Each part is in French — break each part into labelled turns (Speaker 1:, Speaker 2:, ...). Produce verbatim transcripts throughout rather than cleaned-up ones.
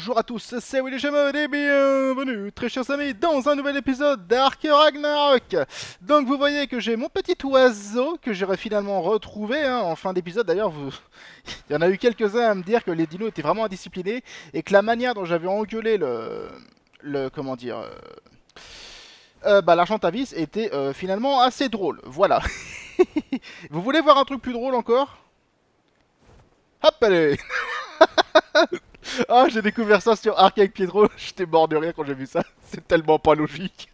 Speaker 1: bonjour à tous, c'est Willy Jamod et bienvenue, très chers amis, dans un nouvel épisode d'Ark Ragnarok. Donc vous voyez que j'ai mon petit oiseau que j'aurais finalement retrouvé hein, en fin d'épisode. D'ailleurs, vous... il y en a eu quelques-uns à me dire que les dinos étaient vraiment indisciplinés et que la manière dont j'avais engueulé le... le... comment dire... Euh... Euh, bah, l'Argentavis était euh, finalement assez drôle, voilà. Vous voulez voir un truc plus drôle encore? Hop, allez. Ah, j'ai découvert ça sur Arc avec Pietro, j'étais mort de rire quand j'ai vu ça, c'est tellement pas logique.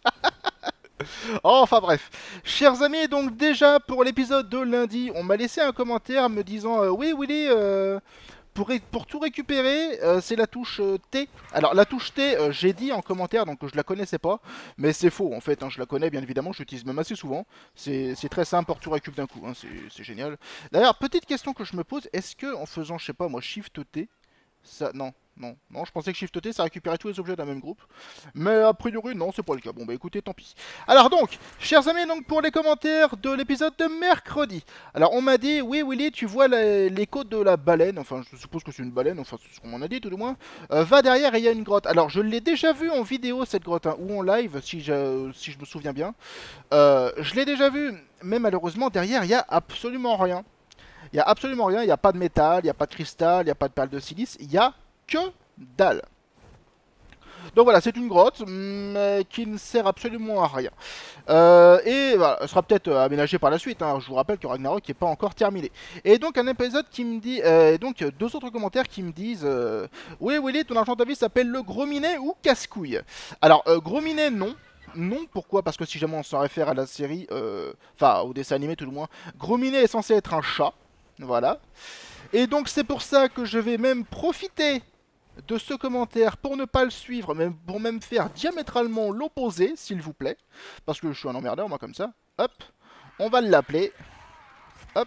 Speaker 1: Oh, enfin bref, chers amis, donc déjà pour l'épisode de lundi, on m'a laissé un commentaire me disant euh, oui Willy, euh, pour, pour tout récupérer, euh, c'est la touche euh, T. Alors la touche T, euh, j'ai dit en commentaire, donc je la connaissais pas, mais c'est faux en fait, hein, je la connais bien évidemment, je l'utilise même assez souvent. C'est très simple pour tout récup d'un coup, hein, c'est génial. D'ailleurs, petite question que je me pose, est-ce que en faisant, je sais pas moi, Shift T, ça, non, non, non, je pensais que Shift T ça récupérait tous les objets d'un même groupe. Mais a priori, non, c'est pas le cas. Bon, bah écoutez, tant pis. Alors donc, chers amis, donc pour les commentaires de l'épisode de mercredi. Alors, on m'a dit, oui, Willy, tu vois les, les côtes de la baleine. Enfin, je suppose que c'est une baleine, enfin, c'est ce qu'on m'en a dit tout du moins. Euh, va derrière et il y a une grotte. Alors, je l'ai déjà vu en vidéo, cette grotte, hein, ou en live, si je, si je me souviens bien. Euh, je l'ai déjà vu, mais malheureusement, derrière, il y a absolument rien. Il n'y a absolument rien, il n'y a pas de métal, il n'y a pas de cristal, il n'y a pas de perles de silice, il n'y a que dalle. Donc voilà, c'est une grotte, mais qui ne sert absolument à rien. Euh, et voilà, elle sera peut-être aménagée par la suite, hein. Je vous rappelle que Ragnarok n'est pas encore terminé. Et donc un épisode qui me dit, euh, donc deux autres commentaires qui me disent euh, oui Willy, ton argent vie s'appelle le gros minet ou casse-couille. Alors, euh, gros minet, non. Non, pourquoi? Parce que si jamais on s'en réfère à la série, euh, enfin au dessin animé tout le moins, gros minet est censé être un chat. Voilà. Et donc c'est pour ça que je vais même profiter de ce commentaire pour ne pas le suivre, mais pour même faire diamétralement l'opposé, s'il vous plaît. Parce que je suis un emmerdeur, moi, comme ça. Hop, on va l'appeler. Hop,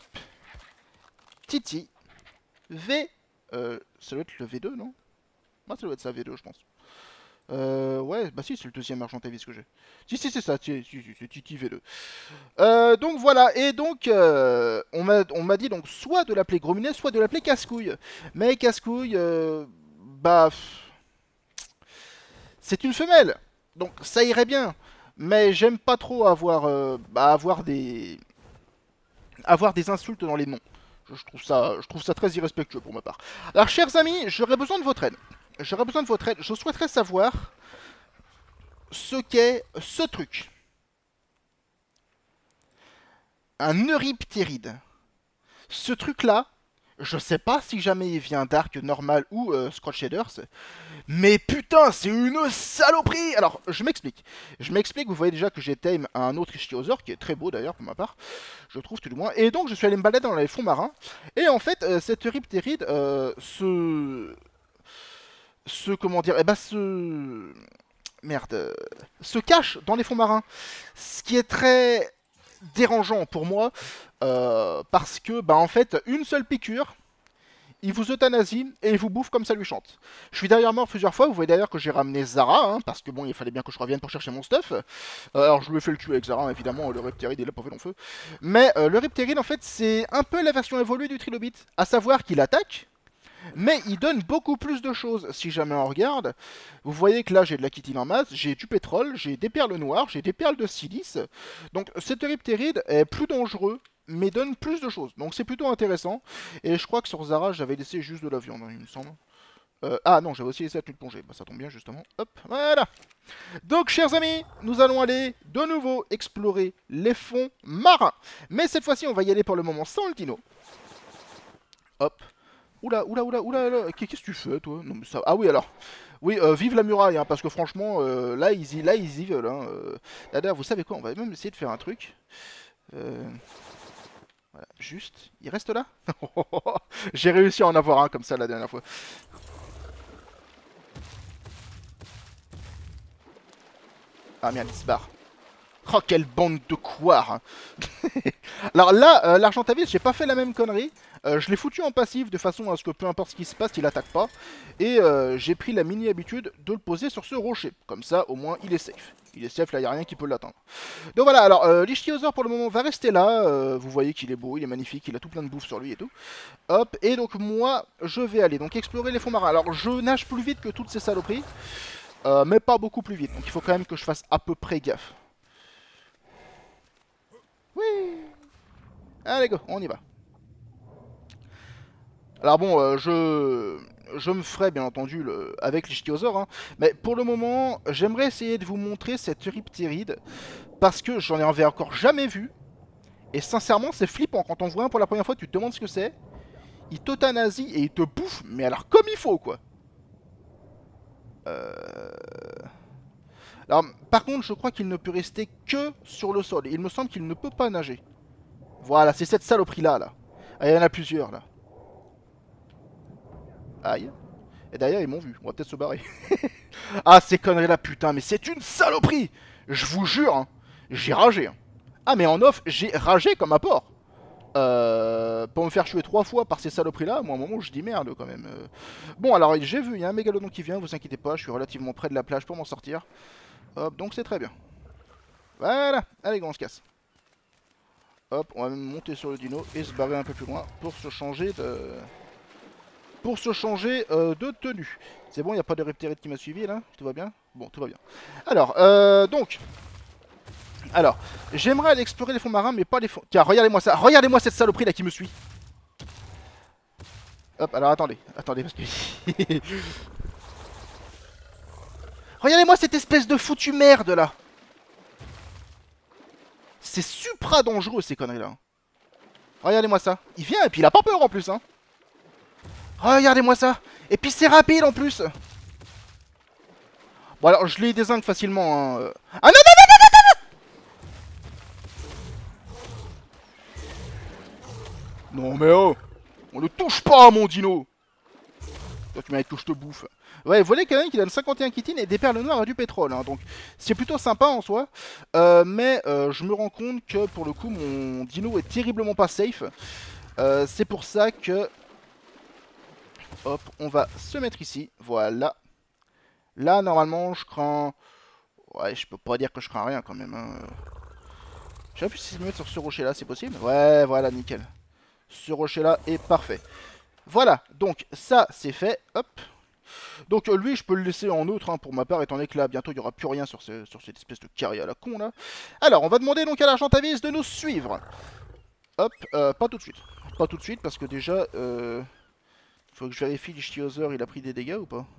Speaker 1: Titi. V. Euh, ça doit être le V deux, non? Moi, ça doit être ça, V deux, je pense. Euh, ouais, bah si, c'est le deuxième Argentavis que j'ai. Si, si, c'est ça, c'est Titi V deux. Euh, donc voilà, et donc euh, on m'a dit donc soit de l'appeler Gros Minet, soit de l'appeler Casse-Couille. Mais Casse-Couille, euh, bah... c'est une femelle, donc ça irait bien. Mais j'aime pas trop avoir, euh, bah, avoir des... avoir des insultes dans les noms. Je, je, trouve ça, je trouve ça très irrespectueux pour ma part. Alors chers amis, j'aurais besoin de votre aide. J'aurais besoin de votre aide. Je souhaiterais savoir ce qu'est ce truc. Un Euryptéride. Ce truc-là, je sais pas si jamais il vient d'Arc normal ou euh, Scratch Shaders, mais putain, c'est une saloperie. Alors, je m'explique. Je m'explique, vous voyez déjà que j'ai tame un autre Ichthyosaur, qui est très beau d'ailleurs pour ma part, je trouve tout du moins. Et donc, je suis allé me balader dans les fonds marins, et en fait, euh, cette Euryptéride euh, se... se... comment dire, eh ben, se... merde, euh, se cache dans les fonds marins. Ce qui est très dérangeant pour moi, euh, parce que, bah en fait, une seule piqûre, il vous euthanasie et il vous bouffe comme ça lui chante. Je suis d'ailleurs mort plusieurs fois, vous voyez d'ailleurs que j'ai ramené Zara, hein, parce que bon, il fallait bien que je revienne pour chercher mon stuff. Euh, alors je lui ai fait le cul avec Zara, évidemment, le Reptéride il a pas fait long feu. Mais euh, le Reptéride, en fait, c'est un peu la version évoluée du Trilobite, à savoir qu'il attaque, mais il donne beaucoup plus de choses. Si jamais on regarde, vous voyez que là j'ai de la chitine en masse, j'ai du pétrole, j'ai des perles noires, j'ai des perles de silice. Donc cet Euryptéride est plus dangereux, mais donne plus de choses. Donc c'est plutôt intéressant. Et je crois que sur Zara j'avais laissé juste de la viande, hein, il me semble. Euh, ah non, j'avais aussi laissé la tenue de plongée. Bah ça tombe bien justement. Hop, voilà. Donc chers amis, nous allons aller de nouveau explorer les fonds marins. Mais cette fois-ci on va y aller pour le moment sans le dino. Hop. Oula, oula, oula, oula, oula. Qu'est-ce que tu fais, toi? Non, mais ça... Ah oui, alors. Oui, euh, vive la muraille, hein, parce que franchement, euh, là, ils y, là, ils y veulent. Hein, euh... Là, d'ailleurs, vous savez quoi? On va même essayer de faire un truc. Euh... Voilà, juste. Il reste là. J'ai réussi à en avoir un comme ça la dernière fois. Ah merde, il se barre. Oh, quelle bande de couards. Alors là, euh, l'Argentavis, j'ai pas fait la même connerie. Euh, je l'ai foutu en passif de façon à ce que peu importe ce qui se passe, il attaque pas. Et euh, j'ai pris la mini habitude de le poser sur ce rocher. Comme ça, au moins, il est safe. Il est safe, là, il n'y a rien qui peut l'atteindre. Donc voilà, alors euh, l'Ichthyosaur pour le moment va rester là. Euh, vous voyez qu'il est beau, il est magnifique, il a tout plein de bouffe sur lui et tout. Hop, et donc moi, je vais aller donc explorer les fonds marins. Alors je nage plus vite que toutes ces saloperies. Euh, mais pas beaucoup plus vite. Donc il faut quand même que je fasse à peu près gaffe. Oui. Allez go, on y va. Alors bon, euh, je... je me ferai bien entendu le... avec l'Ichthyosaur, hein. Mais pour le moment, j'aimerais essayer de vous montrer cette Euryptéride. Parce que j'en avais encore jamais vu. Et sincèrement, c'est flippant. Quand on voit un pour la première fois, tu te demandes ce que c'est. Il t'euthanasie et il te bouffe, mais alors comme il faut, quoi. Euh... Alors, par contre, je crois qu'il ne peut rester que sur le sol. Il me semble qu'il ne peut pas nager. Voilà, c'est cette saloperie-là, là. Ah, il y en a plusieurs, là. Aïe. Et d'ailleurs, ils m'ont vu. On va peut-être se barrer. Ah, ces conneries-là, putain, mais c'est une saloperie. Je vous jure, hein. J'ai ragé. Hein. Ah, mais en off, j'ai ragé comme apport. Euh, pour me faire tuer trois fois par ces saloperies-là, moi, à un moment, je dis merde, quand même. Euh... Bon, alors, j'ai vu, il y a un mégalodon qui vient, vous inquiétez pas, je suis relativement près de la plage pour m'en sortir. Hop, donc c'est très bien. Voilà, allez, on se casse. Hop, on va même monter sur le dino et se barrer un peu plus loin pour se changer de... Pour se changer euh, de tenue. C'est bon, il n'y a pas de reptérite qui m'a suivi, là? Tout va bien? Bon, tout va bien. Alors, euh, donc... Alors, j'aimerais aller explorer les fonds marins, mais pas les fonds... Tiens, regardez-moi ça, regardez-moi cette saloperie là qui me suit. Hop, alors attendez, attendez, parce que... Regardez-moi cette espèce de foutue merde là. C'est supra dangereux ces conneries là. Regardez-moi ça. Il vient et puis il a pas peur en plus, hein. Regardez-moi ça. Et puis c'est rapide en plus. Bon alors, je les désingue facilement, hein. Ah non, non, non, non, non, non. Non mais oh. On ne touche pas à mon dino. Toi tu mérites que je te bouffe. Ouais, vous voyez quand même qu'il donne cinquante et un chitines et des perles noires et du pétrole, hein, donc c'est plutôt sympa en soi. Euh, mais euh, je me rends compte que pour le coup mon dino est terriblement pas safe. Euh, c'est pour ça que... Hop, on va se mettre ici, voilà. Là normalement je crains... Ouais, je peux pas dire que je crains rien quand même. Hein. Je sais plus si je me mettre sur ce rocher là, c'est possible. Ouais, voilà, nickel. Ce rocher là est parfait. Voilà, donc ça c'est fait, hop. Donc euh, lui je peux le laisser en neutre hein, pour ma part étant donné que là bientôt il n'y aura plus rien sur, ce, sur cette espèce de carré à la con là. Alors on va demander donc à l'Argentavis de nous suivre. Hop, euh, pas tout de suite. Pas tout de suite parce que déjà euh, faut que je vérifie l'Ichthyosaur il a pris des dégâts ou pas.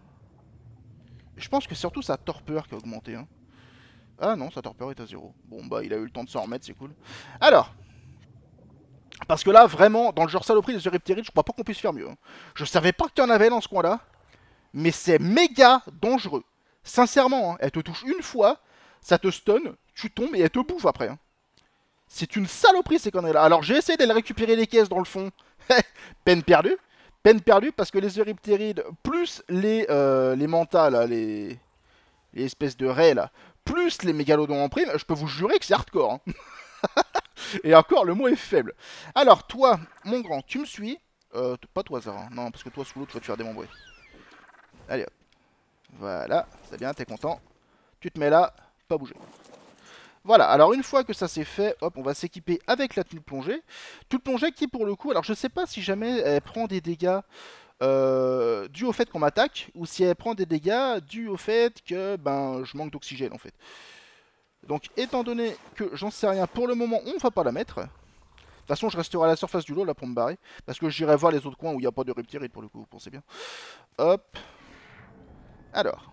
Speaker 1: Je pense que surtout sa torpeur qui a augmenté. Hein. Ah non, sa torpeur est à zéro. Bon bah il a eu le temps de s'en remettre, c'est cool. Alors, parce que là vraiment dans le genre saloperie des Euryptérides je crois pas qu'on puisse faire mieux. Hein. Je savais pas qu'il y en avait dans ce coin là. Mais c'est méga dangereux. Sincèrement, hein, elle te touche une fois, ça te stun, tu tombes et elle te bouffe après. Hein. C'est une saloperie ces conneries là. Alors j'ai essayé d'aller récupérer les caisses dans le fond. Peine perdue. Peine perdue parce que les Euryptérides, plus les, euh, les mantas là, les... les espèces de raies là, plus les mégalodons en prime, je peux vous jurer que c'est hardcore. Hein. Et encore, le mot est faible. Alors toi, mon grand, tu me suis. Euh, pas toi Zara, hein. Non parce que toi sous l'eau tu vas te faire démembrer. Allez hop. Voilà, c'est bien, t'es content. Tu te mets là, pas bouger. Voilà, alors une fois que ça c'est fait, hop, on va s'équiper avec la tenue de plongée. Tenue de plongée qui pour le coup, alors je sais pas si jamais elle prend des dégâts euh, dus au fait qu'on m'attaque, ou si elle prend des dégâts dus au fait que ben je manque d'oxygène en fait. Donc étant donné que j'en sais rien, pour le moment on va pas la mettre. De toute façon je resterai à la surface du lot là pour me barrer. Parce que j'irai voir les autres coins où il n'y a pas de reptiles pour le coup, vous pensez bien. Hop. Alors.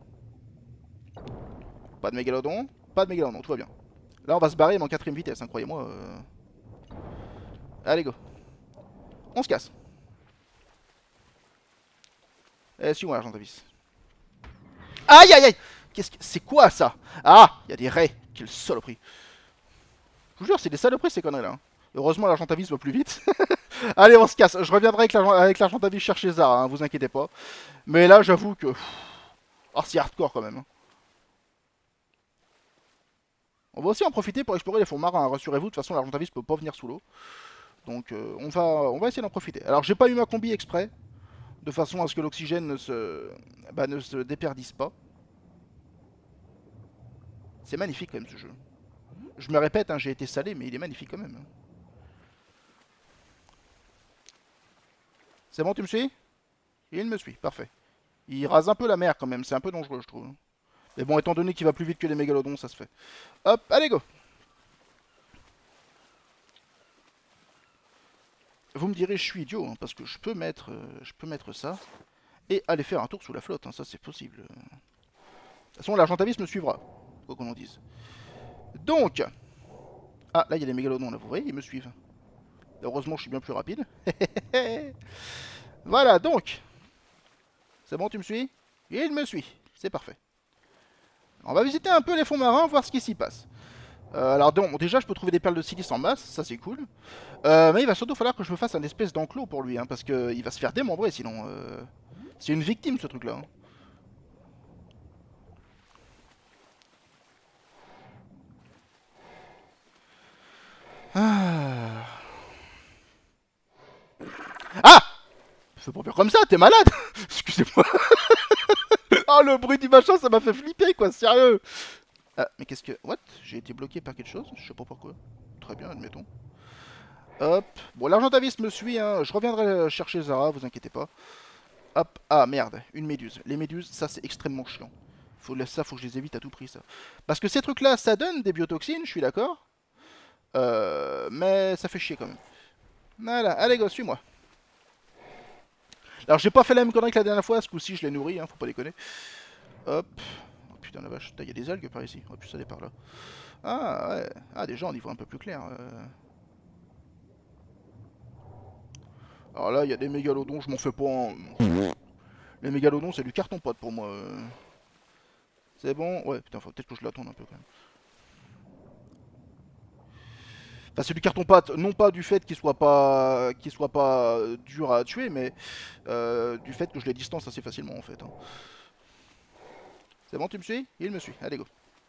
Speaker 1: Pas de mégalodon. Pas de mégalodon, tout va bien. Là on va se barrer mais en quatrième vitesse, hein, croyez-moi. Euh... Allez go. On se casse. Eh, suis-moi l'Argentavis. Aïe aïe aïe. Qu'est-ce que... C'est quoi ça? Ah, il y a des raies. Quelle saloperie. Je vous jure, c'est des saloperies ces conneries là. Hein. Heureusement l'Argentavis va plus vite. Allez on se casse. Je reviendrai avec l'Argentavis chercher Zara, hein, vous inquiétez pas. Mais là j'avoue que... Oh c'est hardcore quand même. Hein. On va aussi en profiter pour explorer les fonds marins, rassurez-vous, de toute façon l'Argentavis peut pas venir sous l'eau. Donc euh, on, va, on va essayer d'en profiter. Alors j'ai pas eu ma combi exprès, de façon à ce que l'oxygène ne se, bah, ne se déperdisse pas. C'est magnifique quand même ce jeu. Je me répète, hein, j'ai été salé, mais il est magnifique quand même. C'est bon, tu me suis? Il me suit, parfait. Il rase un peu la mer quand même, c'est un peu dangereux je trouve. Mais bon, étant donné qu'il va plus vite que les mégalodons, ça se fait. Hop, allez go! Vous me direz, je suis idiot, hein, parce que je peux mettre, euh, je peux mettre ça et aller faire un tour sous la flotte, hein, ça c'est possible. De toute façon, l'Argentavis me suivra, quoi qu'on en dise. Donc, ah là il y a les mégalodons là, vous voyez, ils me suivent. Heureusement, je suis bien plus rapide. Voilà, donc, c'est bon, tu me suis? Il me suit, c'est parfait. On va visiter un peu les fonds marins, voir ce qui s'y passe. Euh, alors bon, déjà je peux trouver des perles de silice en masse, ça c'est cool. Euh, mais il va surtout falloir que je me fasse un espèce d'enclos pour lui, hein, parce qu'il va se faire démembrer sinon. Euh... C'est une victime ce truc là. Hein. Ah, ah, fais pas peur comme ça, t'es malade. Excusez-moi. Oh le bruit du machin ça m'a fait flipper quoi, sérieux. Ah mais qu'est-ce que... What? J'ai été bloqué par quelque chose, je sais pas pourquoi. Très bien, admettons. Hop. Bon, l'Argentavis me suit, hein. Je reviendrai chercher Zara, vous inquiétez pas. Hop. Ah, merde. Une méduse. Les méduses, ça, c'est extrêmement chiant. Faut, ça, faut que je les évite à tout prix, ça. Parce que ces trucs-là, ça donne des biotoxines, je suis d'accord. Euh, mais ça fait chier, quand même. Voilà. Allez, go, suis-moi. Alors, j'ai pas fait la même connerie que la dernière fois. Ce coup-ci, je l'ai nourri, hein. Faut pas déconner. Hop. Oh, putain, la vache. Il y a des algues par ici. On va plus aller par là. Ah, ouais. Ah, déjà, on y voit un peu plus clair. Euh... Alors là, il y a des mégalodons, je m'en fais pas. Hein. Les mégalodons, c'est du carton-pâte pour moi. C'est bon? Ouais, putain, faut peut-être que je l'attende un peu quand même. Enfin, c'est du carton-pâte, non pas du fait qu'il soit pas qu'il soit pas euh, dur à tuer, mais euh, du fait que je les distance assez facilement en fait. Hein. C'est bon, tu me suis? Il me suit. Allez, go.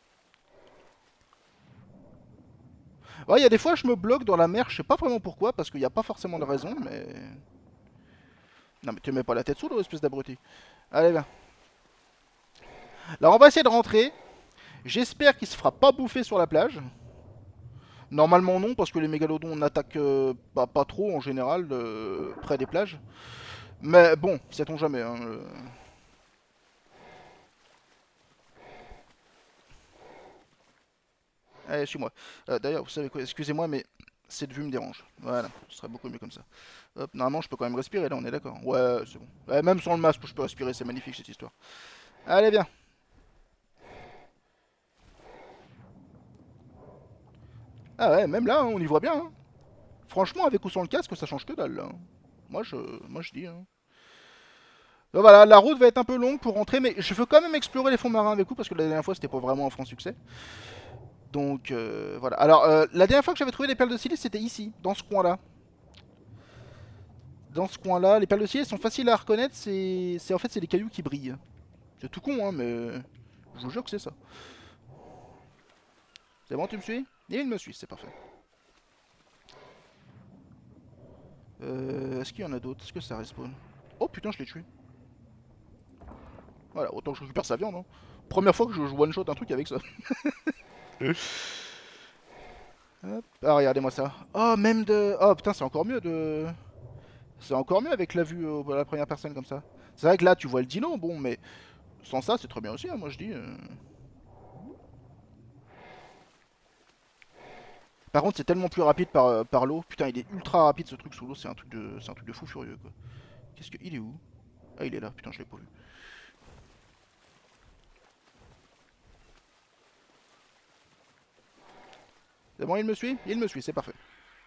Speaker 1: Ouais, il y a des fois, je me bloque dans la mer, je sais pas vraiment pourquoi, parce qu'il n'y a pas forcément de raison, mais... Non, mais tu mets pas la tête sous l'eau, espèce d'abruti. Allez, viens. Alors, on va essayer de rentrer. J'espère qu'il se fera pas bouffer sur la plage. Normalement non, parce que les mégalodons n'attaquent euh, pas, pas trop en général euh, près des plages. Mais bon, sait-on jamais. Hein, euh... Allez, suis-moi. Euh, D'ailleurs, vous savez quoi, excusez-moi, mais cette vue me dérange. Voilà, ce serait beaucoup mieux comme ça. Hop, normalement, je peux quand même respirer, là, on est d'accord. Ouais, c'est bon. Ouais, même sans le masque, je peux respirer, c'est magnifique cette histoire. Allez, viens. Ah ouais, même là, hein, on y voit bien. Hein. Franchement, avec ou sans le casque, ça change que dalle, là. Hein. Moi, je, moi, je dis. Hein. Donc voilà, la route va être un peu longue pour rentrer, mais je veux quand même explorer les fonds marins avec vous, parce que la dernière fois, c'était pas vraiment un franc succès. Donc, euh, voilà. Alors, euh, la dernière fois que j'avais trouvé les perles de silice, c'était ici, dans ce coin-là. Dans ce coin-là, les perles de silice sont faciles à reconnaître, c'est en fait, c'est des cailloux qui brillent. C'est tout con, hein, mais je vous jure que c'est ça. C'est bon, tu me suis? Et il me suit, c'est parfait. Euh, Est-ce qu'il y en a d'autres? Est-ce que ça respawn? Oh putain, je l'ai tué. Voilà, autant que je récupère sa viande. Hein. Première fois que je one-shot un truc avec ça. Hop. Ah, regardez-moi ça. Oh, même de... Oh, putain, c'est encore mieux de... C'est encore mieux avec la vue euh, à la première personne comme ça. C'est vrai que là, tu vois le dino, bon, mais... Sans ça, c'est très bien aussi, hein, moi je dis. Euh... Par contre, c'est tellement plus rapide par, euh, par l'eau. Putain, il est ultra rapide ce truc sous l'eau, c'est un truc de... C'est un truc de fou furieux, quoi. Qu'est-ce que... Il est où? Ah, il est là, putain, je l'ai pas vu. C'est bon, il me suit? Il me suit, c'est parfait.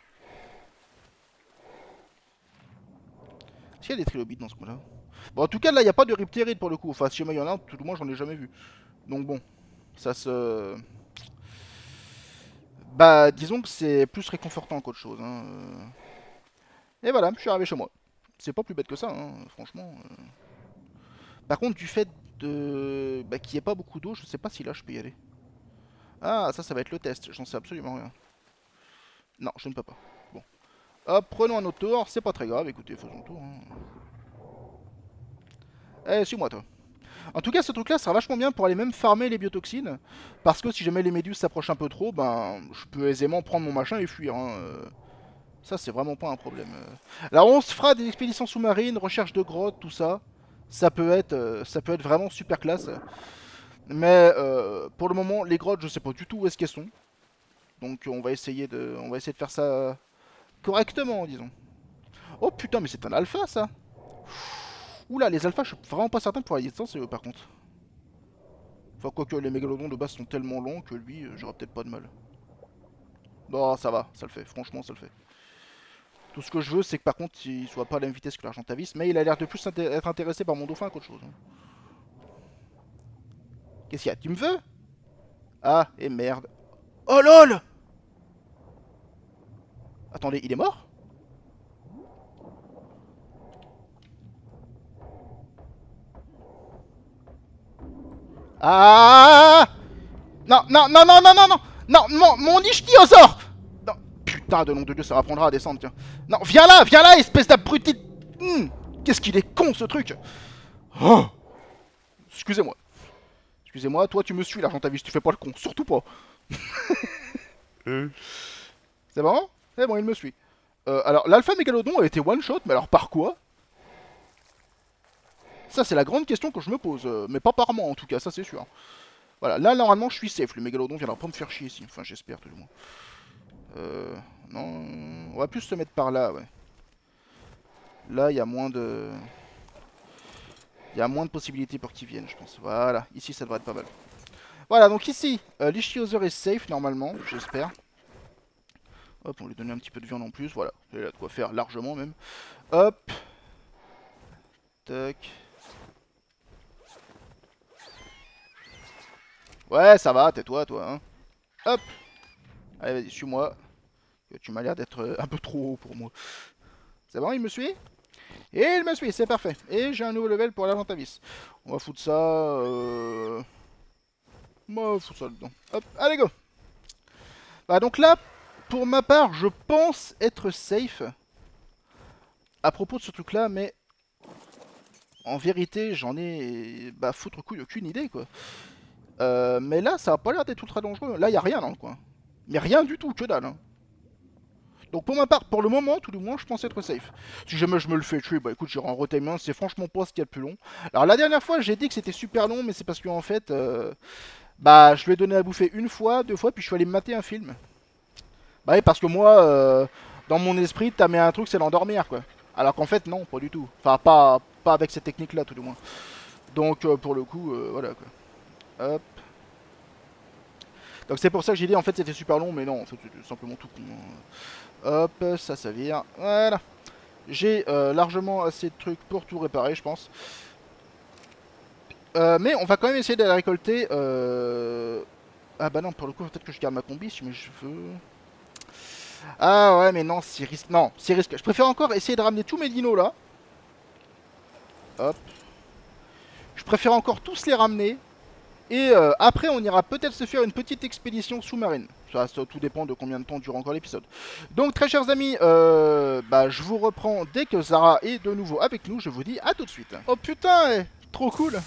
Speaker 1: Est-ce qu'il y a des trilobites dans ce coin-là? Bon, en tout cas, là, il n'y a pas de riptérite pour le coup. Enfin, si jamais il y en a, tout au moins, j'en ai jamais vu. Donc bon, ça se... Bah, disons que c'est plus réconfortant qu'autre chose. Hein. Et voilà, je suis arrivé chez moi. C'est pas plus bête que ça, hein, franchement. euh. Par contre, du fait de... Bah, qu'il n'y ait pas beaucoup d'eau, je sais pas si là, je peux y aller. Ah, ça, ça va être le test. J'en sais absolument rien. Non, je ne peux pas. Bon. Hop, prenons un autre tour. C'est pas très grave. Écoutez, faisons le tour. Hein. Eh, suis-moi, toi. En tout cas, ce truc-là sera vachement bien pour aller même farmer les biotoxines. Parce que si jamais les méduses s'approchent un peu trop, ben, je peux aisément prendre mon machin et fuir. Hein. Euh, Ça, c'est vraiment pas un problème. Euh. Alors, on se fera des expéditions sous-marines, recherche de grottes, tout ça. Ça peut être, euh, ça peut être vraiment super classe. Mais euh, pour le moment, les grottes, je sais pas du tout où est-ce qu'elles sont. Donc, on va essayer de, on va essayer de faire ça correctement, disons. Oh putain, mais c'est un alpha, ça. Oula, les alphas, je suis vraiment pas certain pour la distance, eux, par contre. Enfin, quoique les mégalodons de base sont tellement longs que lui, euh, j'aurais peut-être pas de mal. Bon, ça va, ça le fait. Franchement, ça le fait. Tout ce que je veux, c'est que par contre, il soit pas à la même vitesse que l'Argentavis, mais il a l'air de plus inté être intéressé par mon dauphin qu'autre chose. Qu'est-ce qu'il y a? Tu me veux? Ah, et merde. Oh lol! Attendez, il est mort? Ah! Non, non, non, non, non, non, non! Non, mon, mon ichthyosaure! Non, putain de nom de Dieu, ça m'apprendra à descendre, tiens. Non, viens là, viens là, espèce d'abruti! Mmh, qu'est-ce qu'il est con, ce truc! Oh! Excusez-moi. Excusez-moi, toi tu me suis l'Argentavis, tu fais pas le con, surtout pas. C'est bon? C'est bon, il me suit. Euh, alors, l'Alpha Mégalodon a été one-shot, mais alors par quoi? Ça, c'est la grande question que je me pose. Euh, mais pas par moi, en tout cas, ça c'est sûr. Voilà, là, normalement, je suis safe. Le Mégalodon viendra pas me faire chier ici. Enfin, j'espère, tout du moins. Euh... Non... On va plus se mettre par là, ouais. Là, il y a moins de... Il y a moins de possibilités pour qu'ils viennent, je pense. Voilà, ici, ça devrait être pas mal. Voilà, donc ici, euh, l'ichthyosaure est safe, normalement, j'espère. Hop, on lui donne un petit peu de viande en plus, voilà. Il a de quoi faire largement, même. Hop. Tac. Ouais, ça va, tais-toi, toi, hein. Hop. Allez, vas-y, suis-moi. Tu m'as l'air d'être euh, un peu trop haut pour moi. C'est bon, il me suit? Et il me suit, c'est parfait. Et j'ai un nouveau level pour l'Argentavis. On va foutre ça... Euh... On va foutre ça dedans. Hop, allez, go. Bah, donc là, pour ma part, je pense être safe. À propos de ce truc-là, mais... En vérité, j'en ai... Bah, foutre couille, aucune idée, quoi. Euh, mais là, ça a pas l'air d'être ultra dangereux. Là, il y a rien dans le coin. Mais rien du tout, que dalle. Hein. Donc pour ma part, pour le moment, tout du moins, je pense être safe. Si jamais je me le fais tuer, bah écoute, j'irai en retailment, c'est franchement pas ce qu'il y a de plus long. Alors la dernière fois, j'ai dit que c'était super long, mais c'est parce qu'en fait, euh, bah je lui ai donné à bouffer une fois, deux fois, puis je suis allé me mater un film. Bah oui, parce que moi, euh, dans mon esprit, t'as mis un truc, c'est l'endormir, quoi. Alors qu'en fait, non, pas du tout. Enfin, pas, pas avec cette technique-là, tout du moins. Donc euh, pour le coup, euh, voilà, quoi. Hop. Donc c'est pour ça que j'ai dit, en fait, c'était super long, mais non, en fait, c'était simplement tout con. Hop, ça, ça vire. Voilà. J'ai euh, largement assez de trucs pour tout réparer, je pense. Euh, mais on va quand même essayer d'aller récolter... Euh... Ah bah non, pour le coup, peut-être que je garde ma combi si mais je veux... Ah ouais, mais non, c'est risque. Non, c'est risque. Je préfère encore essayer de ramener tous mes dinos là. Hop. Je préfère encore tous les ramener. Et euh, après, on ira peut-être se faire une petite expédition sous-marine. Ça, ça, tout dépend de combien de temps dure encore l'épisode. Donc, très chers amis, euh, bah, je vous reprends dès que Zara est de nouveau avec nous. Je vous dis à tout de suite. Oh putain, eh, trop cool.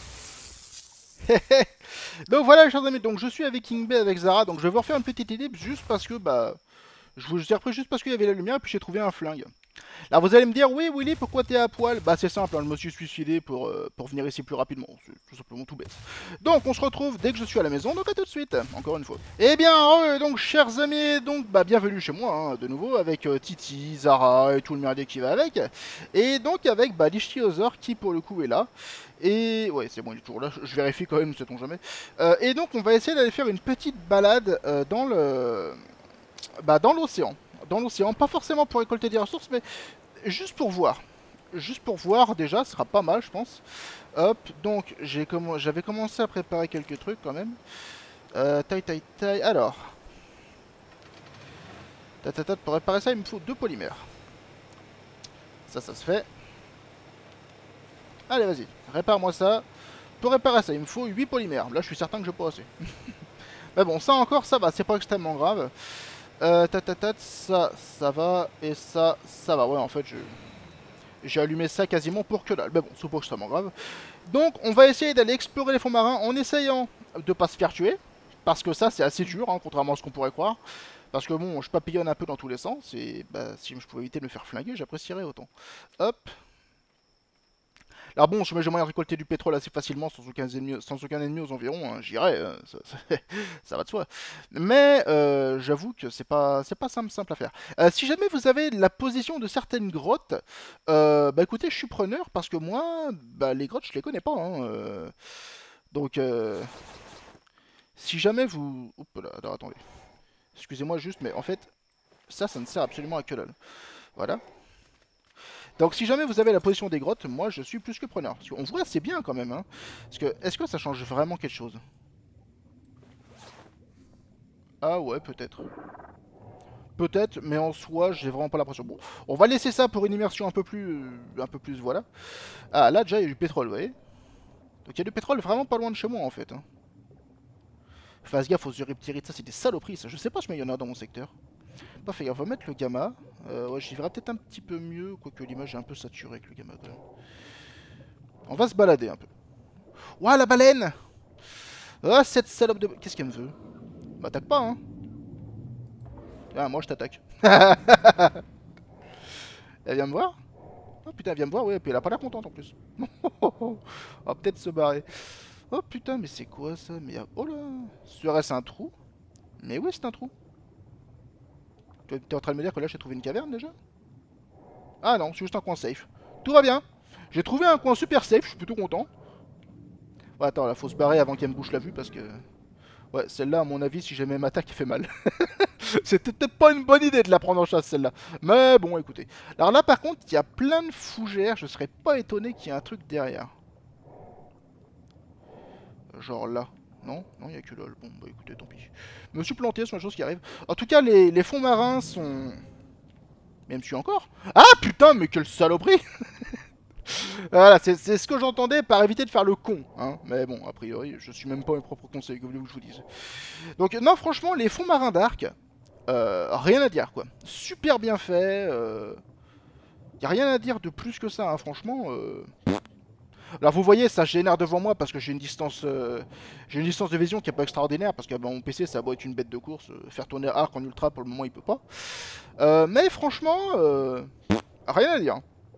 Speaker 1: Donc voilà, chers amis. Donc, je suis avec King Bay, avec Zara. Donc, je vais vous refaire une petite idée juste parce que, bah, je vous ai repris juste parce qu'il y avait la lumière et puis j'ai trouvé un flingue. Là vous allez me dire, oui Willy, pourquoi t'es à poil? Bah c'est simple, hein, je me suis suicidé pour, euh, pour venir ici plus rapidement, c'est tout simplement tout bête. Donc on se retrouve dès que je suis à la maison, donc à tout de suite, encore une fois. Eh bien, euh, donc chers amis, donc bah bienvenue chez moi, hein, de nouveau, avec euh, Titi, Zara et tout le merdier qui va avec. Et donc avec bah, l'ichthyosaure qui pour le coup est là. Et ouais, c'est bon, il est toujours là, je vérifie quand même, sait-on jamais. Euh, et donc on va essayer d'aller faire une petite balade euh, dans le... Bah dans l'océan. Dans l'océan, pas forcément pour récolter des ressources, mais juste pour voir. Juste pour voir, déjà, ce sera pas mal, je pense. Hop, donc, j'ai comm j'avais commencé à préparer quelques trucs, quand même. Euh, taille, taille, taille, alors. Tatata, pour réparer ça, il me faut deux polymères. Ça, ça se fait. Allez, vas-y, répare-moi ça. Pour réparer ça, il me faut huit polymères. Là, je suis certain que je peux assez. Mais bon, ça encore, ça va, c'est pas extrêmement grave. Euh, tatatat, ça, ça va, et ça, ça va. Ouais, en fait, je... j'ai allumé ça quasiment pour que dalle. Mais bon, c'est pas extrêmement grave. Donc, on va essayer d'aller explorer les fonds marins en essayant de pas se faire tuer. Parce que ça, c'est assez dur, hein, contrairement à ce qu'on pourrait croire. Parce que bon, je papillonne un peu dans tous les sens, et bah, si je pouvais éviter de me faire flinguer, j'apprécierais autant. Hop. Alors bon, j'ai moyen de récolter du pétrole assez facilement sans aucun ennemi, sans aucun ennemi aux environs, hein, j'irais, hein, ça, ça, ça va de soi. Mais euh, j'avoue que c'est pas, c'est pas simple, simple à faire. Euh, si jamais vous avez la position de certaines grottes, euh, bah écoutez, je suis preneur parce que moi, bah les grottes, je les connais pas. Hein, euh, donc, euh, si jamais vous... Oups là, alors, attendez. Excusez-moi juste, mais en fait, ça, ça ne sert absolument à que dalle. Voilà. Donc si jamais vous avez la position des grottes, moi je suis plus que preneur. Parce qu'on voit c'est bien quand même. Hein. Parce que est-ce que ça change vraiment quelque chose? Ah ouais, peut-être. Peut-être, mais en soi, j'ai vraiment pas l'impression. Bon, on va laisser ça pour une immersion un peu plus... un peu plus, voilà. Ah, là déjà il y a du pétrole, vous voyez. Donc il y a du pétrole vraiment pas loin de chez moi en fait. Hein. Fasse gaffe aux uriptérites, ça c'est des saloperies ça. Je sais pas si il y en a dans mon secteur. Pas fait gaffe, on va mettre le gamma. Euh, ouais, j'y verrai peut-être un petit peu mieux, quoique l'image est un peu saturée avec le gamma quand même. On va se balader un peu. Ouah, la baleine! Ah, cette salope de... Qu'est-ce qu'elle me veut? M'attaque pas, hein. Ah, moi je t'attaque. Elle vient me voir? Oh putain, elle vient me voir, ouais, et puis elle a pas l'air contente en plus. On va peut-être se barrer. Oh putain, mais c'est quoi ça? Mais oh là! Serait-ce un trou? Mais oui, c'est un trou. T'es en train de me dire que là j'ai trouvé une caverne déjà? Ah non, c'est juste un coin safe. Tout va bien. J'ai trouvé un coin super safe, je suis plutôt content. Ouais, attends, là faut se barrer avant qu'elle me bouche la vue parce que... Ouais, celle-là, à mon avis, si jamais elle m'attaque, elle fait mal. C'était peut-être pas une bonne idée de la prendre en chasse, celle-là. Mais bon, écoutez. Alors là, par contre, il y a plein de fougères. Je serais pas étonné qu'il y ait un truc derrière. Genre là. Non, non, il n'y a que lol. Bon, bah écoutez, tant pis. Je me suis planté, c'est une chose qui arrive. En tout cas, les, les fonds marins sont... Même si encore. Ah putain, mais quelle saloperie. Voilà, c'est ce que j'entendais par éviter de faire le con. Hein. Mais bon, a priori, je suis même pas mes propres conseils, que voulez-vous que je vous dise. Donc, non, franchement, les fonds marins d'Arc, euh, rien à dire, quoi. Super bien fait. Euh... Y a rien à dire de plus que ça, hein, franchement. Euh... Alors, vous voyez, ça génère devant moi parce que j'ai une distance euh... j'ai une distance de vision qui est pas extraordinaire. Parce que bah, mon P C, ça doit être une bête de course. Euh, faire tourner Arc en ultra, pour le moment, il peut pas. Euh, mais franchement, euh... rien à dire.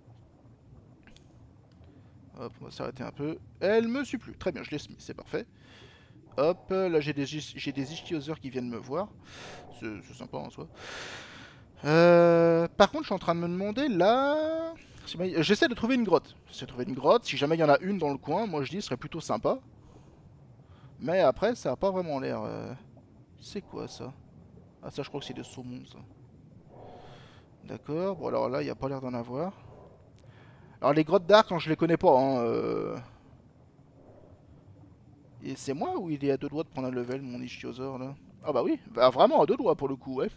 Speaker 1: Hop, on va s'arrêter un peu. Elle me suit plus. Très bien, je l'ai mis, c'est parfait. Hop, là j'ai des, j'ai des ichthyosaures qui viennent me voir. C'est sympa en soi. Euh, par contre, je suis en train de me demander là... J'essaie de trouver une grotte. J'essaie de trouver une grotte. Si jamais il y en a une dans le coin, moi je dis ce serait plutôt sympa. Mais après, ça a pas vraiment l'air... Euh... C'est quoi ça? Ah ça, je crois que c'est des saumons ça. D'accord, bon alors là, il n'y a pas l'air d'en avoir. Alors les grottes d'Arc, je les connais pas. Hein, euh... Et c'est moi ou il est à deux doigts de prendre un level, mon ichthyosaure là? Ah bah oui, bah vraiment à deux doigts pour le coup, ouais.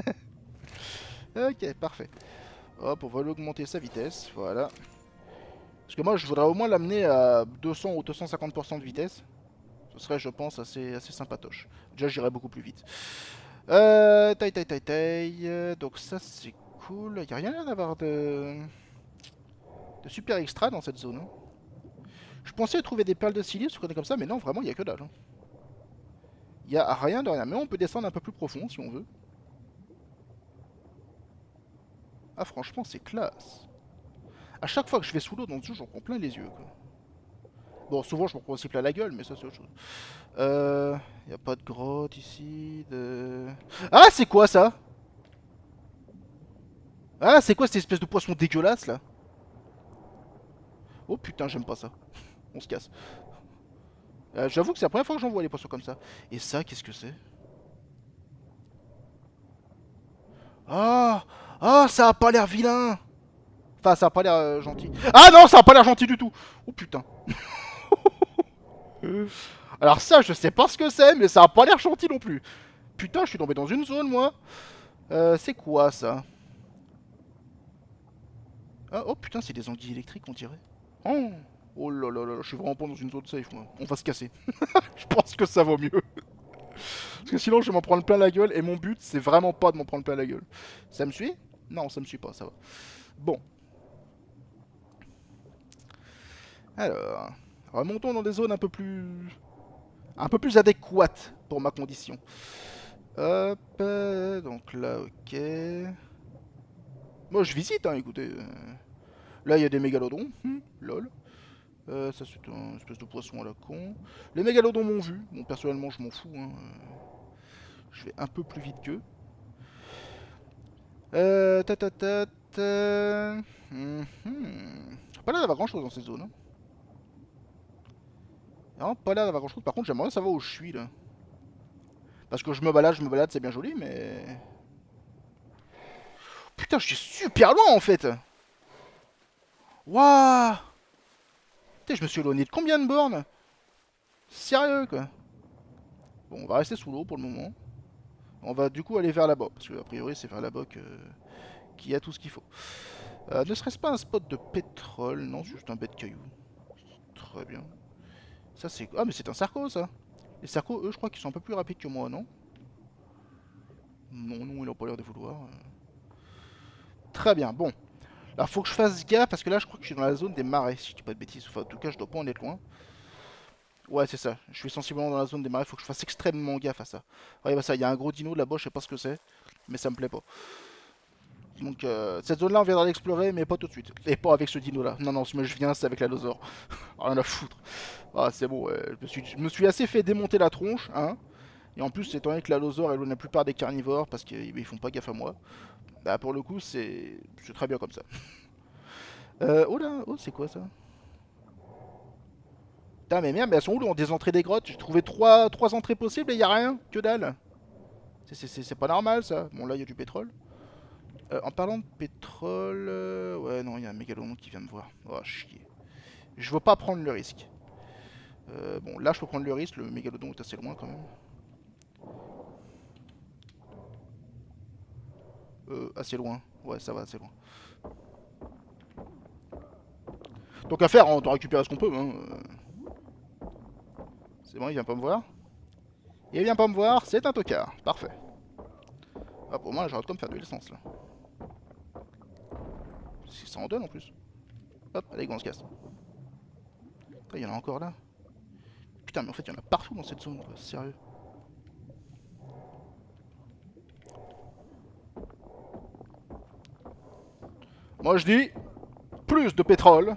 Speaker 1: Ok, parfait. Hop, on va lui augmenter sa vitesse, voilà. Parce que moi, je voudrais au moins l'amener à deux cents ou deux cent cinquante pour cent de vitesse. Ce serait, je pense, assez, assez sympatoche. Déjà, j'irais beaucoup plus vite. Euh, taille, taille, taille, taille. Donc ça, c'est cool. Il n'y a rien à d'avoir de... de super extra dans cette zone. Hein. Je pensais trouver des perles de silice ou comme ça, mais non, vraiment, il n'y a que dalle. Hein. Il n'y a rien de rien. Mais on peut descendre un peu plus profond si on veut. Ah, franchement, c'est classe. À chaque fois que je vais sous l'eau dans ce jeu, j'en prends plein les yeux. Quoi. Bon, souvent, je m'en prends aussi plein la gueule, mais ça, c'est autre chose. Euh... Y a pas de grotte ici, de... Ah, c'est quoi, ça? Ah, c'est quoi cette espèce de poisson dégueulasse, là? Oh, putain, j'aime pas ça. On se casse. Euh, J'avoue que c'est la première fois que j'en vois des poissons comme ça. Et ça, qu'est-ce que c'est? Ah, ah, ça a pas l'air vilain. Enfin, ça a pas l'air euh, gentil. Ah non, ça a pas l'air gentil du tout. Oh putain. Alors ça, je sais pas ce que c'est, mais ça a pas l'air gentil non plus. Putain, je suis tombé dans une zone, moi. Euh, c'est quoi, ça? Ah, oh putain, c'est des anguilles électriques, on dirait. Oh, oh là là là, je suis vraiment pas dans une zone safe, moi. On va se casser. Je pense que ça vaut mieux. Parce que sinon, je vais m'en prendre plein la gueule, et mon but, c'est vraiment pas de m'en prendre plein la gueule. Ça me suit? Non, ça me suit pas, ça va. Bon. Alors, remontons dans des zones un peu plus... un peu plus adéquates pour ma condition. Hop, euh, donc là, ok. Moi, je visite, hein, écoutez. Là, il y a des mégalodons, hum, lol. Euh, ça, c'est un espèce de poisson à la con. Les mégalodons m'ont vu. Bon, personnellement, je m'en fous, hein. Je vais un peu plus vite qu'eux. Euh, ta ta ta ta. Hum, hum. Pas l'air d'avoir grand chose dans ces zones, hein. Non, pas l'air d'avoir grand chose. Par contre, j'aimerais savoir où je suis là. Parce que je me balade, je me balade, c'est bien joli, mais. Putain, je suis super loin en fait! Waouh! Putain, je me suis éloigné de combien de bornes? Sérieux quoi! Bon, on va rester sous l'eau pour le moment. On va du coup aller vers là-bas, parce que a priori c'est vers là-bas que... qu'il y a tout ce qu'il faut. Euh, ne serait-ce pas un spot de pétrole? Non, c'est juste un bête de cailloux. Très bien. Ça c'est... Ah mais c'est un cerco ça! Les cercos, eux, je crois qu'ils sont un peu plus rapides que moi, non? Non, non, il a pas l'air de vouloir. Très bien, bon. Alors faut que je fasse gaffe, parce que là je crois que je suis dans la zone des marais, si je dis pas de bêtises. Enfin, en tout cas, je dois pas en être loin. Ouais, c'est ça. Je suis sensiblement dans la zone des marais, faut que je fasse extrêmement gaffe à ça. Ouais, bah ça, il y a un gros dino là-bas, je sais pas ce que c'est, mais ça me plaît pas. Donc, euh, cette zone-là, on viendra l'explorer, mais pas tout de suite. Et pas avec ce dino-là. Non, non, si moi je viens, c'est avec la Losaur. Rien à foutre. Ah, c'est bon, ouais. je, me suis, je me suis assez fait démonter la tronche, hein. Et en plus, étant donné que la Losaur, elle est la plupart des carnivores, parce qu'ils font pas gaffe à moi, bah pour le coup, c'est très bien comme ça. Euh, oh là, oh, c'est quoi ça? Putain, mais merde, mais elles sont où là, des entrées des grottes? J'ai trouvé trois, trois entrées possibles et y a rien, que dalle. C'est pas normal ça. Bon, là, il y a du pétrole. Euh, en parlant de pétrole... euh, Ouais, non, il y a un mégalodon qui vient me voir. Oh, chier. Je veux pas prendre le risque. Euh, bon, là, je peux prendre le risque. Le mégalodon est assez loin quand même. Euh, assez loin. Ouais, ça va, assez loin. Donc à faire, on doit récupérer ce qu'on peut. Hein. C'est bon, il vient pas me voir. Il vient pas me voir, c'est un tocard. Parfait. Ah, pour moi, j'arrête de me faire de l'essence là. Si ça en donne en plus. Hop, allez, go, on se casse. Il y en a encore là. Putain, mais en fait, il y en a partout dans cette zone, quoi. Sérieux. Moi, je dis plus de pétrole.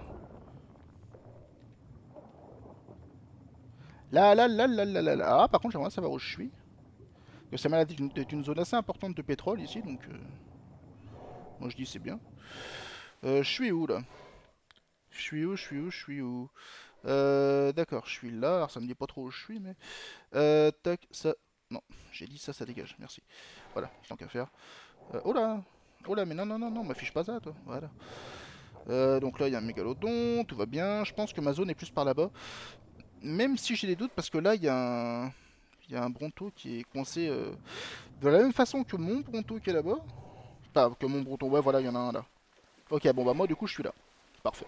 Speaker 1: Là, là, là, là, là, là, là. Ah, par contre, j'aimerais savoir où je suis. Parce que ça m'a l'air d'être une zone assez importante de pétrole ici, donc... Euh... Moi, je dis c'est bien. Euh, je suis où, là? Je suis où, je suis où, je suis où? Euh, d'accord, je suis là. Alors, ça me dit pas trop où je suis, mais... Euh, tac, ça... Non, j'ai dit ça, ça dégage, merci. Voilà, tant qu'à faire. Euh, oh là! Oh là, mais non, non, non, non, m'affiche pas ça, toi. Voilà. Euh, donc là, il y a un mégalodon, tout va bien. Je pense que ma zone est plus par là-bas. Même si j'ai des doutes, parce que là, il y a un... Il y a un bronto qui est coincé euh, de la même façon que mon bronto qui est là-bas. Pas que mon bronto, ouais, voilà, il y en a un là. Ok, bon, bah moi, du coup, je suis là. Parfait.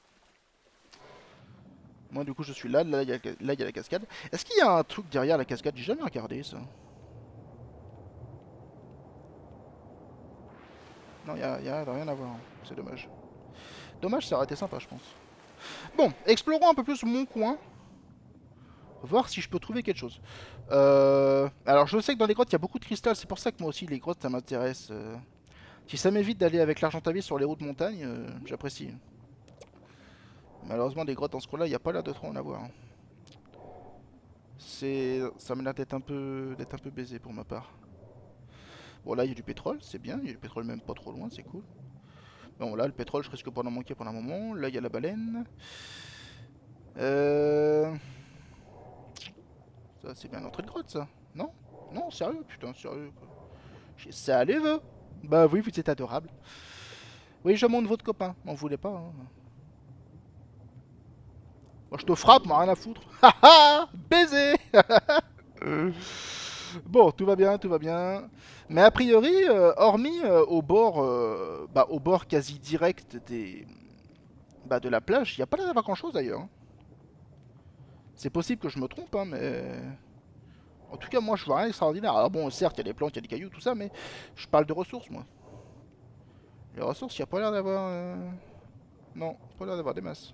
Speaker 1: Moi, du coup, je suis là. Là, il y a, là, il y a la cascade. Est-ce qu'il y a un truc derrière la cascade? J'ai jamais regardé ça. Non, il y a, y a rien à voir. C'est dommage. Dommage, ça aurait été sympa, je pense. Bon, explorons un peu plus mon coin. Voir si je peux trouver quelque chose. Euh... Alors, je sais que dans les grottes, il y a beaucoup de cristal. C'est pour ça que moi aussi, les grottes, ça m'intéresse. Euh... Si ça m'évite d'aller avec l'argentavis sur les routes de montagne, euh, j'apprécie. Malheureusement, les grottes dans ce coin-là, il n'y a pas l'air de trop en avoir. C'est... Ça m'a l'air d'être un peu... d'être un peu baisé pour ma part. Bon, là, il y a du pétrole, c'est bien. Il y a du pétrole même pas trop loin, c'est cool. Bon, là, le pétrole, je risque pas d'en manquer pendant un moment. Là, il y a la baleine. Euh... Ça, c'est bien l'entrée de grotte, ça. Non? Non, sérieux? Putain, sérieux, quoi. Ça les veut. Bah oui, vous êtes adorable. Oui, je monte votre copain. M'en voulez pas, hein. Moi, je te frappe, moi, rien à foutre. Haha, baiser. Bon, tout va bien, tout va bien. Mais a priori, euh, hormis euh, au bord, euh, bah, au bord quasi direct des, bah, de la plage, il n'y a pas l'air d'avoir grand chose d'ailleurs. C'est possible que je me trompe, hein, mais en tout cas, moi, je vois rien d'extraordinaire. Alors bon, certes, il y a des plantes, il y a des cailloux, tout ça, mais je parle de ressources, moi. Les ressources, il n'y a pas l'air d'avoir... Euh... Non, pas l'air d'avoir des masses.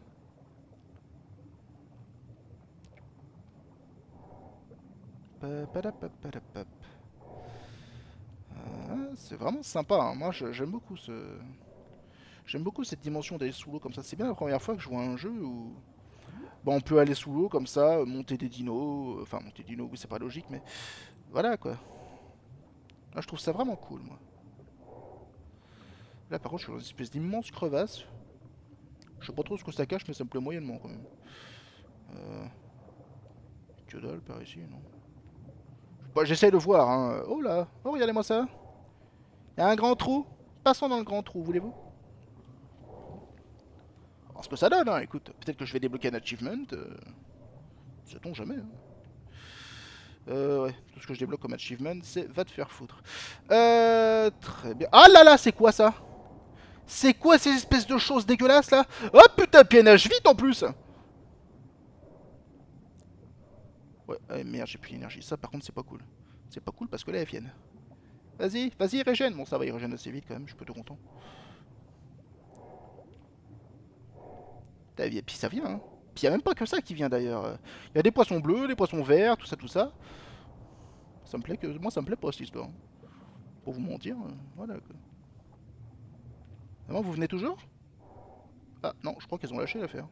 Speaker 1: Euh, c'est vraiment sympa, hein. Moi, j'aime beaucoup ce... J'aime beaucoup cette dimension d'aller sous l'eau comme ça. C'est bien la première fois que je vois un jeu où... Bon, on peut aller sous l'eau comme ça, monter des dinos... Enfin, monter des dinos, oui, c'est pas logique, mais... Voilà, quoi. Là, je trouve ça vraiment cool, moi. Là, par contre, je suis dans une espèce d'immense crevasse. Je sais pas trop ce que ça cache, mais ça me plaît moyennement, quand même. Euh... Que dalle, par ici, non. Bon, j'essaie de voir, hein. Oh là. Oh, regardez-moi ça. Il y a un grand trou. Passons dans le grand trou, voulez-vous? Alors, ce que ça donne, hein. Écoute, peut-être que je vais débloquer un achievement. Euh... Sait-on jamais, hein. Euh, ouais, tout ce que je débloque comme achievement, c'est va te faire foutre. Euh, très bien. Ah là là, c'est quoi ça? C'est quoi ces espèces de choses dégueulasses là? Oh putain, puis elle nage vite en plus. Ouais, ah, merde, j'ai plus d'énergie. Ça par contre, c'est pas cool. C'est pas cool parce que là, elles viennent. Vas-y, vas-y, régène. Bon, ça va, il régène assez vite quand même, je suis plutôt content. Et puis ça vient, hein. Puis il y a même pas que ça qui vient d'ailleurs. Il y a des poissons bleus, des poissons verts, tout ça, tout ça. Ça me plaît que... Moi, ça me plaît pas cette histoire. Pour vous mentir, euh, voilà quoi. Vraiment, vous venez toujours? Ah non, je crois qu'elles ont lâché l'affaire.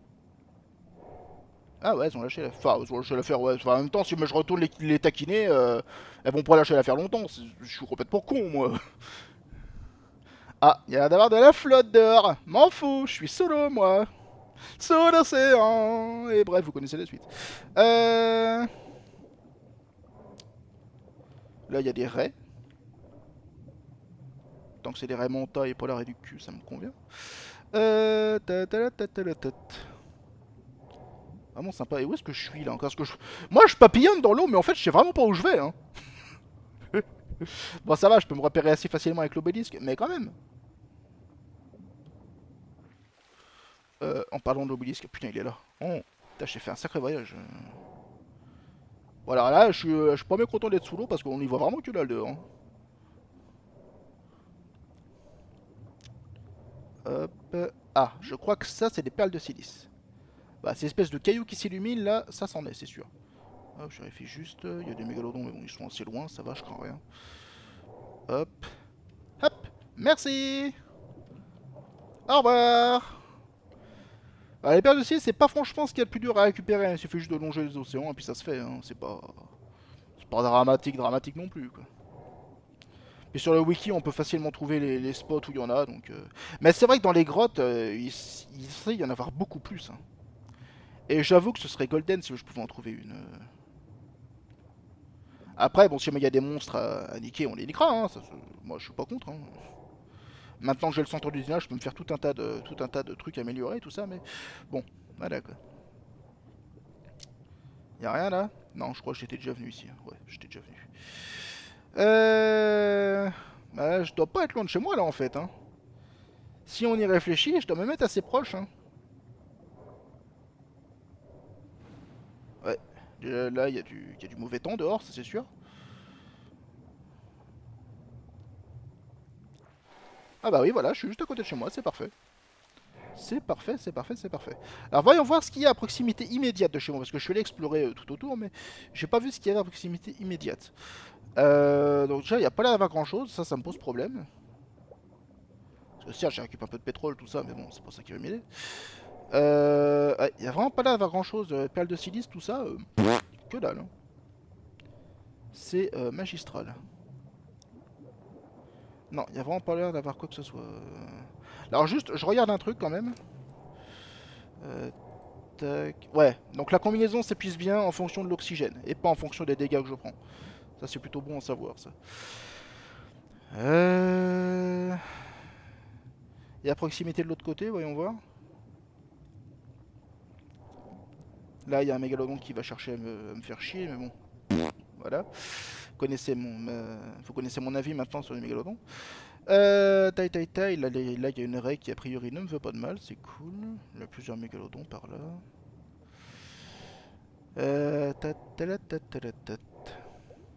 Speaker 1: Ah ouais, elles ont lâché l'affaire. Enfin, elles ont lâché l'affaire, ouais. Enfin, en même temps, si moi je retourne les, les taquiner, euh, elles vont pas lâcher l'affaire longtemps. Je suis complètement con, moi. Ah, il y a d'avoir de la flotte dehors. M'en fous, je suis solo, moi. Sous l'océan. Et bref, vous connaissez la suite. Euh... Là, il y a des raies. Tant que c'est des raies manta et pas la raie du cul, ça me convient. Euh... Vraiment sympa. Et où est-ce que je suis là? Parce que je... Moi, je papillonne dans l'eau, mais en fait, je sais vraiment pas où je vais. Hein. Bon, ça va, je peux me repérer assez facilement avec l'obélisque, mais quand même. Euh, en parlant de l'obélisque, putain, il est là. Oh, putain, j'ai fait un sacré voyage. Voilà, là, je suis, je suis pas bien content d'être sous l'eau parce qu'on y voit vraiment que là dehors. Hein. Hop. Ah, je crois que ça, c'est des perles de silice. Bah, ces espèces de cailloux qui s'illuminent, là, ça s'en est, c'est sûr. Hop, je vérifie juste. Il y a des mégalodons, mais bon, ils sont assez loin, ça va, je crains rien. Hop. Hop. Merci. Au revoir. Bah, les perles de silice, c'est pas franchement ce qu'il y a de plus dur à récupérer. Hein. Il suffit juste de longer les océans et puis ça se fait. Hein. C'est pas... C'est pas dramatique, dramatique non plus, quoi. Et sur le wiki, on peut facilement trouver les, les spots où il y en a. Donc, euh... Mais c'est vrai que dans les grottes, euh, il, il sait y en avoir beaucoup plus. Hein. Et j'avoue que ce serait golden si je pouvais en trouver une. Après, bon, si il y a des monstres à, à niquer, on les niquera. Hein. Ça, moi, je suis pas contre. Hein. Maintenant que j'ai le centre d'usinage, je peux me faire tout un tas de, tout un tas de trucs améliorés, tout ça. Mais bon, voilà quoi. Y'a rien là? Non, je crois que j'étais déjà venu ici. Ouais, j'étais déjà venu. Euh... Bah, je dois pas être loin de chez moi là en fait. Hein. Si on y réfléchit, je dois me mettre assez proche. Hein. Ouais. Déjà, là, il y, y a du mauvais temps dehors, ça c'est sûr. Ah bah oui, voilà, je suis juste à côté de chez moi, c'est parfait. C'est parfait, c'est parfait, c'est parfait. Alors voyons voir ce qu'il y a à proximité immédiate de chez moi, parce que je suis allé explorer euh, tout autour, mais j'ai pas vu ce qu'il y avait à proximité immédiate. Euh, donc déjà, il n'y a pas l'air d'avoir grand chose, ça, ça me pose problème. Parce que certes, j'ai récupéré un peu de pétrole, tout ça, mais bon, c'est pas ça qui va m'aider. Euh, il n'y a vraiment pas l'air d'avoir grand chose, euh, perles de silice, tout ça, euh, que dalle. Hein. C'est euh, magistral. Non, il n'y a vraiment pas l'air d'avoir quoi que ce soit. Alors juste, je regarde un truc quand même. Euh, tac. Ouais, donc la combinaison s'épuise bien en fonction de l'oxygène, et pas en fonction des dégâts que je prends. Ça c'est plutôt bon à savoir ça. Euh... Et à proximité de l'autre côté, voyons voir. Là, il y a un mégalodon qui va chercher à me, à me faire chier, mais bon. Voilà. Connaissez mon, euh, vous connaissez mon avis maintenant sur les mégalodons. Euh, taille, taille, taille. Là, il y a une raie qui, a priori, ne me veut pas de mal. C'est cool. Il y a plusieurs mégalodons par là. Euh, ta, ta, ta, ta, ta, ta.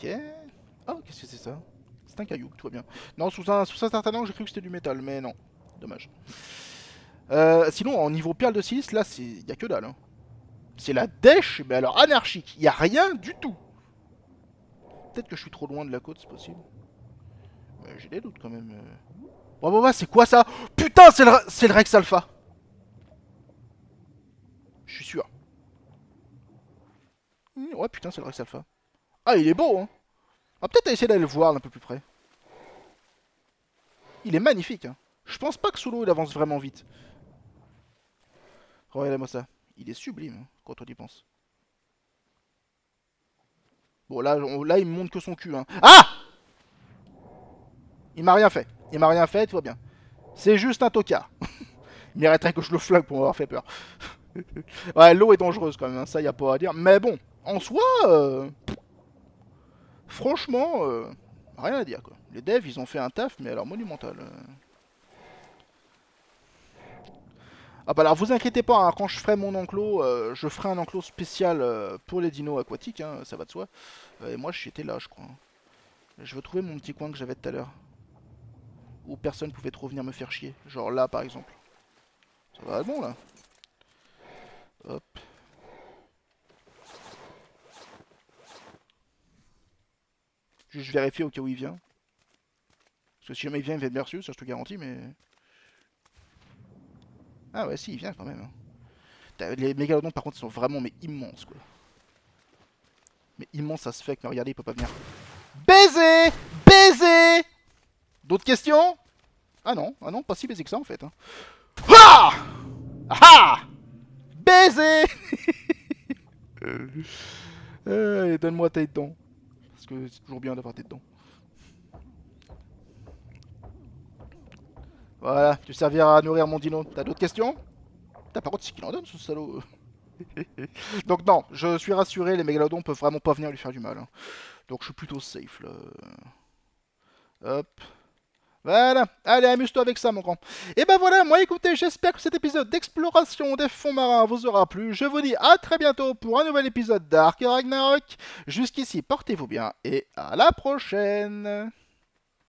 Speaker 1: Ok. Oh, qu'est-ce que c'est ça? C'est un caillou, tout va bien. Non, sous un, sous un certain angle, j'ai cru que c'était du métal, mais non. Dommage. Euh, sinon, en niveau perle de silice, là, il y a que dalle. Hein. C'est la dèche, mais alors anarchique. Il y a rien du tout. Peut-être que je suis trop loin de la côte, c'est possible. Mais j'ai des doutes quand même. Euh... Oh, bah, bah, c'est quoi ça? Putain, c'est le, c'est le Rex Alpha. Je suis sûr. Mmh, ouais, putain, c'est le Rex Alpha. Ah, il est beau, hein. On va peut-être essayer d'aller le voir d'un peu plus près. Il est magnifique, hein. Je pense pas que sous l'eau il avance vraiment vite. Regardez-moi ça. Il est sublime, hein, quand on y pense. Bon, là, on, là, il me montre que son cul, hein. Ah! Il m'a rien fait. Il m'a rien fait, tout va bien. C'est juste un tocard. Il mériterait que je le flingue pour m'avoir fait peur. Ouais, l'eau est dangereuse quand même, hein, ça y a pas à dire. Mais bon, en soi, euh... franchement, euh... rien à dire quoi. Les devs, ils ont fait un taf, mais alors monumental. Euh... Ah bah alors vous inquiétez pas, hein, quand je ferai mon enclos, euh, je ferai un enclos spécial euh, pour les dinos aquatiques, hein, ça va de soi. Euh, et moi j'étais là je crois. Je veux trouver mon petit coin que j'avais tout à l'heure. Où personne pouvait trop venir me faire chier. Genre là par exemple. Ça va être bon là. Hop. Juste je vérifie au cas où il vient. Parce que si jamais il vient, il va être bien reçu, ça je te garantis, mais... Ah ouais, si, il vient quand même. Hein. Les mégalodons par contre ils sont vraiment mais immenses quoi. Mais immense ça se fait que, mais regardez, il peut pas venir. Baiser! Baiser! D'autres questions? Ah non, ah non, pas si baisé que ça en fait. Hein. Ah! Ah! Baiser! euh, Donne-moi tes dents. Parce que c'est toujours bien d'avoir tes dents. Voilà, tu serviras à nourrir mon dino. T'as d'autres questions? T'as par contre, c'est qu'il en donne ce salaud. Donc non, je suis rassuré, les mégalodons peuvent vraiment pas venir lui faire du mal. Hein. Donc je suis plutôt safe là. Hop. Voilà, allez amuse-toi avec ça mon grand. Et ben voilà, moi écoutez, j'espère que cet épisode d'exploration des fonds marins vous aura plu. Je vous dis à très bientôt pour un nouvel épisode d'Ark Ragnarok. Jusqu'ici, portez-vous bien et à la prochaine.